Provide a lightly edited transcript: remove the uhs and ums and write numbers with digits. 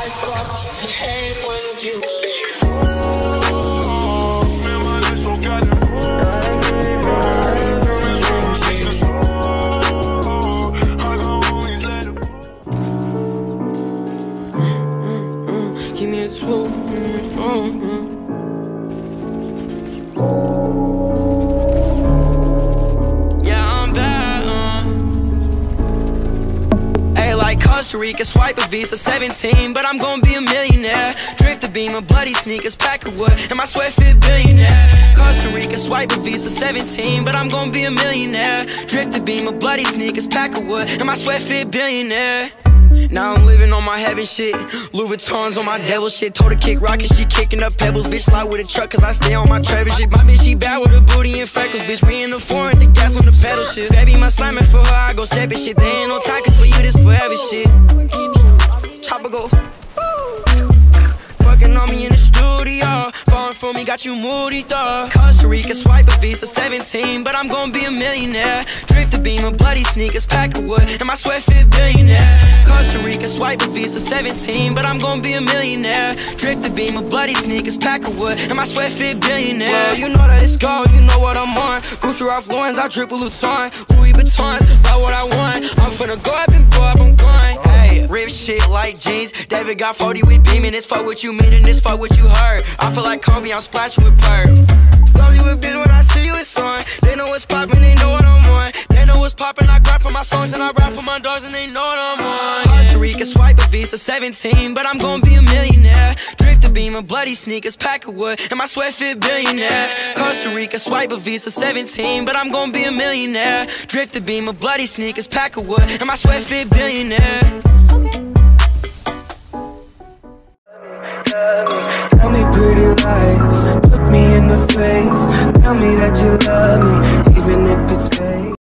Give me a tool. Costa Rica, swipe a Visa, 17, but I'm gonna be a millionaire. Drift the beam, bloody sneakers, pack of wood, and my sweat fit billionaire. Costa Rica, swipe a Visa, 17, but I'm gonna be a millionaire. Drift the beam, bloody sneakers, pack of wood, and my sweat fit billionaire. Now I'm living on my heaven shit. Louis Vuitton's on my devil shit. Told her kick rockets, she kicking up pebbles. Bitch slide with a truck cause I stay on my Trevor shit. My bitch she bad with her booty and freckles. Bitch we in the foreign, the gas on the pedal shit. Baby my slime for her, I go step it shit. There ain't no time cause for you this forever shit. Chopper go fucking on me in the studio. Falling for me, got you moody dog. Costa Rica, swipe a Visa, 17, but I'm gonna be a millionaire. Drift the beam, bloody sneakers, pack of wood, and my sweat fit billionaire. Costa Rica, swipe a Visa, 17, but I'm gonna be a millionaire. Drift the beam, bloody sneakers, pack of wood, and my sweat fit billionaire. Well, you know that it's gold, you know what I'm on. Gucci Ralph Lauren's, I drip a Luton. Louis Vuitton, buy what I want. I'm finna go up and blow up, I'm going. Hey, rip shit like jeans. David got 40 with beaming. This fuck what you mean and this fuck what you heard. I feel like Kobe, I'm splashing with perp. Love you with bitch when I see you, it's on. They know what's poppin', they know what I'm on. They know what's poppin', I grab for my songs and I rap for my dogs and they know what I'm on. Costa Rica, swipe a Visa, 17, but I'm gonna be a millionaire. Drift the beam, bloody sneakers, pack of wood, and my sweat fit billionaire. Costa Rica, swipe a Visa, 17, but I'm gonna be a millionaire. Drift the beam, bloody sneakers, pack of wood, and my sweat fit billionaire. Tell me pretty lies, look me in the face. Tell me that you love me, even if it's